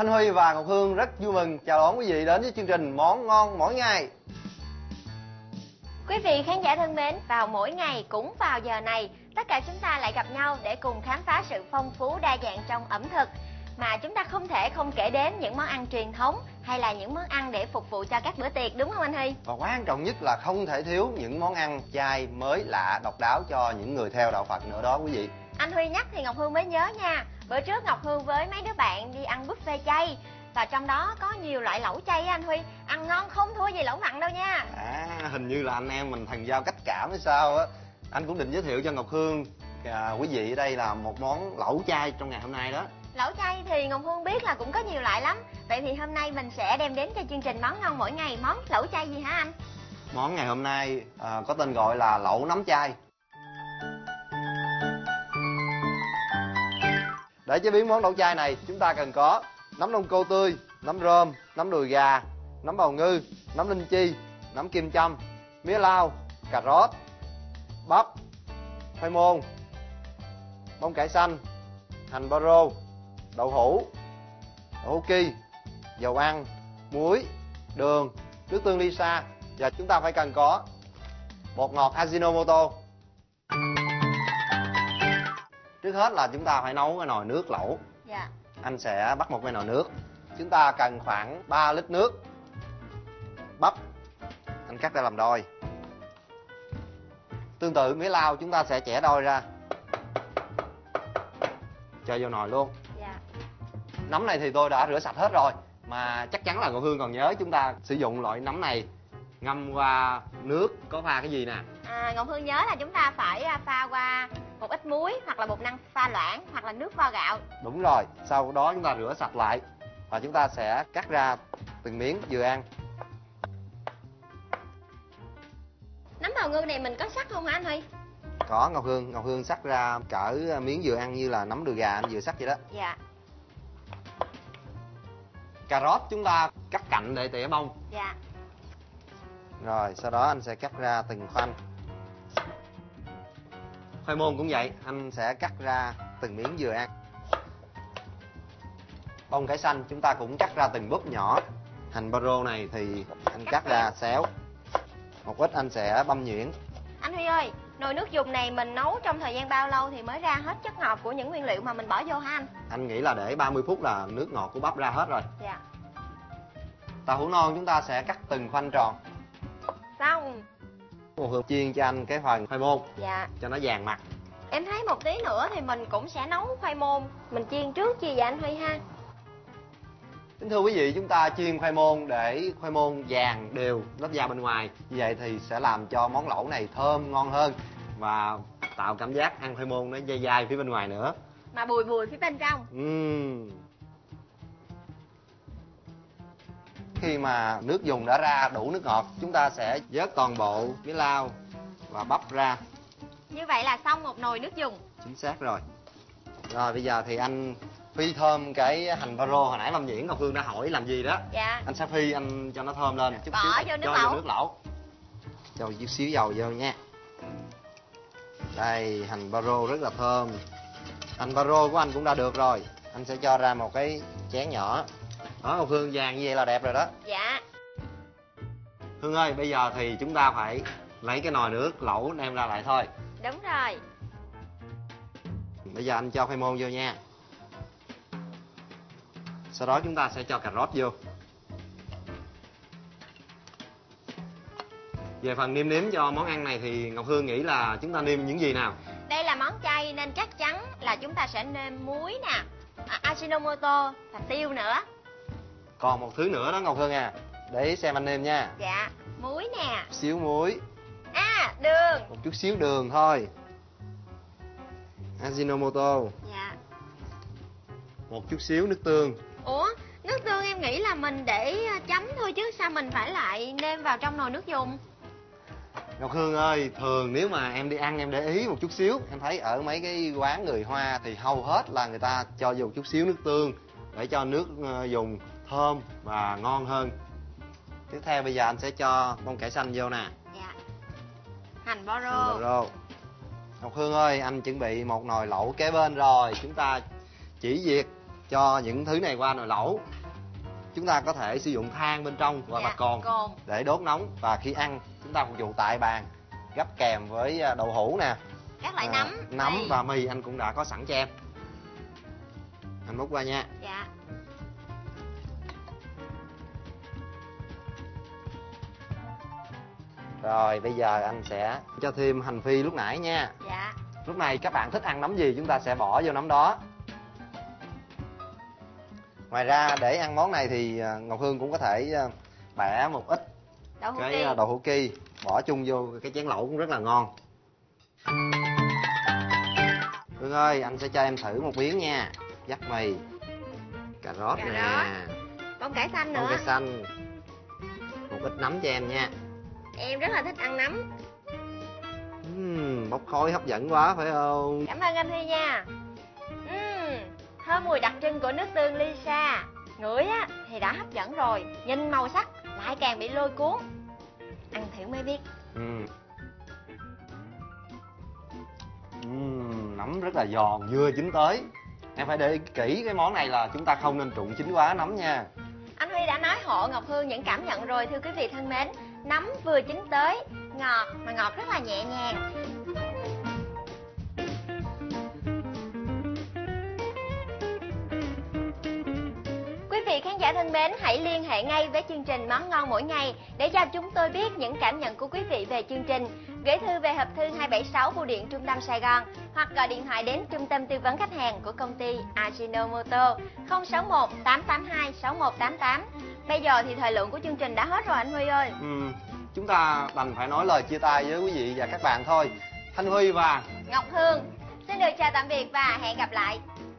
Thanh Huy và Ngọc Hương rất vui mừng chào đón quý vị đến với chương trình Món Ngon Mỗi Ngày. Quý vị khán giả thân mến, vào mỗi ngày cũng vào giờ này, tất cả chúng ta lại gặp nhau để cùng khám phá sự phong phú đa dạng trong ẩm thực. Mà chúng ta không thể không kể đến những món ăn truyền thống hay là những món ăn để phục vụ cho các bữa tiệc, đúng không anh Huy? Và quan trọng nhất là không thể thiếu những món ăn chay mới lạ, độc đáo cho những người theo đạo Phật nữa đó quý vị. Anh Huy nhắc thì Ngọc Hương mới nhớ nha. Bữa trước Ngọc Hương với mấy đứa bạn đi ăn buffet chay, và trong đó có nhiều loại lẩu chay anh Huy, ăn ngon không thua gì lẩu mặn đâu nha. Hình như là anh em mình thần giao cách cảm hay sao á. Anh cũng định giới thiệu cho Ngọc Hương quý vị ở đây là một món lẩu chay trong ngày hôm nay đó. Lẩu chay thì Ngọc Hương biết là cũng có nhiều loại lắm. Vậy thì hôm nay mình sẽ đem đến cho chương trình Món Ngon Mỗi Ngày món lẩu chay gì hả anh? Món ngày hôm nay có tên gọi là lẩu nấm chay. Để chế biến món lẩu chay này, chúng ta cần có nấm đông cô tươi, nấm rơm, nấm đùi gà, nấm bào ngư, nấm linh chi, nấm kim châm, mía lau, cà rốt, bắp, khoai môn, bông cải xanh, hành baro, đậu hũ ki, dầu ăn, muối, đường, nước tương Lisa, và chúng ta phải cần có bột ngọt Ajinomoto. Trước hết là chúng ta phải nấu cái nồi nước lẩu. Dạ. Anh sẽ bắt một cái nồi nước. Chúng ta cần khoảng 3 lít nước. Bắp anh cắt ra làm đôi. Tương tự mía lau chúng ta sẽ chẻ đôi ra, cho vô nồi luôn. Dạ. Nấm này thì tôi đã rửa sạch hết rồi, mà chắc chắn là Ngọc Hương còn nhớ chúng ta sử dụng loại nấm này ngâm qua nước có pha cái gì nè. Ngọc Hương nhớ là chúng ta phải pha qua một ít muối, hoặc là bột năng pha loãng, hoặc là nước vo gạo. Đúng rồi, sau đó chúng ta rửa sạch lại và chúng ta sẽ cắt ra từng miếng vừa ăn. Nấm bào ngư này mình có sắc không hả anh Huy? Có, Ngọc Hương cắt ra cỡ miếng vừa ăn như là nấm đùi gà anh vừa cắt vậy đó. Dạ. Cà rốt chúng ta cắt cạnh để tỉa bông. Dạ. Rồi sau đó anh sẽ cắt ra từng khoanh. Khoai môn cũng vậy, anh sẽ cắt ra từng miếng vừa ăn. Bông cải xanh chúng ta cũng cắt ra từng búp nhỏ. Hành baro này thì anh cắt ra xéo. Một ít anh sẽ băm nhuyễn. Anh Huy ơi, nồi nước dùng này mình nấu trong thời gian bao lâu thì mới ra hết chất ngọt của những nguyên liệu mà mình bỏ vô hả anh? Anh nghĩ là để 30 phút là nước ngọt của bắp ra hết rồi. Dạ. Tàu hũ non chúng ta sẽ cắt từng khoanh tròn. Xong. Một hộp chiên cho anh cái phần khoai môn. Dạ. Cho nó vàng mặt. Em thấy một tí nữa thì mình cũng sẽ nấu khoai môn. Mình chiên trước chi vậy anh Huy ha? Kính thưa quý vị, chúng ta chiên khoai môn để khoai môn vàng đều lớp da bên ngoài. Như vậy thì sẽ làm cho món lẩu này thơm ngon hơn và tạo cảm giác ăn khoai môn nó dai dai phía bên ngoài nữa. Mà bùi bùi phía bên trong. Khi mà nước dùng đã ra đủ nước ngọt, chúng ta sẽ vớt toàn bộ mía lau và bắp ra. Như vậy là xong một nồi nước dùng. Chính xác rồi. Rồi bây giờ thì anh phi thơm cái hành baro hồi nãy băm nhuyễn Ngọc Hương đã hỏi làm gì đó. Dạ. Anh sẽ phi anh cho nó thơm lên chút bỏ xíu. vô nước cho lẩu. vô nước lẩu. Cho chút xíu dầu vô nha. Đây, hành baro rất là thơm. Hành baro của anh cũng đã được rồi. Anh sẽ cho ra một cái chén nhỏ. Đó, Ngọc Hương, vàng như vậy là đẹp rồi đó. Dạ. Hương ơi, bây giờ thì chúng ta phải lấy cái nồi nước lẩu đem ra lại thôi. Đúng rồi. Bây giờ anh cho khoai môn vô nha. Sau đó chúng ta sẽ cho cà rốt vô. Về phần nêm nếm cho món ăn này thì Ngọc Hương nghĩ là chúng ta nêm những gì nào? Đây là món chay nên chắc chắn là chúng ta sẽ nêm muối nè, Ajinomoto và tiêu nữa. Còn một thứ nữa đó Ngọc Hương à, để xem anh nêm nha. Dạ, muối nè. Xíu muối. Đường. Một chút xíu đường thôi. Ajinomoto. Dạ. Một chút xíu nước tương. Ủa, nước tương em nghĩ là mình để chấm thôi chứ sao mình phải lại nêm vào trong nồi nước dùng? Ngọc Hương ơi, thường nếu mà em đi ăn em để ý một chút xíu. Em thấy ở mấy cái quán người Hoa thì hầu hết là người ta cho vô chút xíu nước tương để cho nước dùng thơm và ngon hơn. Tiếp theo bây giờ anh sẽ cho bông cải xanh vô nè. Dạ. Hành baro. Ngọc Hương ơi, anh chuẩn bị một nồi lẩu kế bên rồi. Chúng ta chỉ việc cho những thứ này qua nồi lẩu. Chúng ta có thể sử dụng than bên trong hoặc là cồn để đốt nóng, và khi ăn chúng ta phục vụ tại bàn, gắp kèm với đậu hũ nè, các loại nấm và mì anh cũng đã có sẵn cho em. Anh múc qua nha. Dạ. Rồi bây giờ anh sẽ cho thêm hành phi lúc nãy nha. Dạ. Lúc này các bạn thích ăn nấm gì chúng ta sẽ bỏ vô nấm đó. Ngoài ra để ăn món này thì Ngọc Hương cũng có thể bẻ một ít đậu hũ ki bỏ chung vô cái chén lẩu cũng rất là ngon. Hương ơi, anh sẽ cho em thử một miếng nha. Dắt mì, cà rốt nè, bông cải xanh nữa, bông cải xanh, một ít nấm cho em nha. Em rất là thích ăn nấm. Bốc khói hấp dẫn quá phải không? Cảm ơn anh Huy nha. Thơm mùi đặc trưng của nước tương Lisa. Ngửi á thì đã hấp dẫn rồi, nhìn màu sắc lại càng bị lôi cuốn. Ăn thử mới biết. Nấm rất là giòn, vừa chín tới. Em phải để ý kỹ cái món này là chúng ta không nên trụng chín quá nấm nha. Anh Huy đã nói hộ Ngọc Hương những cảm nhận rồi thưa quý vị thân mến. Nấm vừa chín tới, ngọt mà ngọt rất là nhẹ nhàng. Quý vị khán giả thân mến, hãy liên hệ ngay với chương trình Món Ngon Mỗi Ngày để cho chúng tôi biết những cảm nhận của quý vị về chương trình. Gửi thư về hộp thư 276 Bưu điện Trung tâm Sài Gòn hoặc gọi điện thoại đến Trung tâm Tư vấn Khách hàng của công ty Ajinomoto 061 882 6188. Bây giờ thì thời lượng của chương trình đã hết rồi anh Huy ơi. Chúng ta đành phải nói lời chia tay với quý vị và các bạn thôi. Thanh Huy và Ngọc Hương xin được chào tạm biệt và hẹn gặp lại.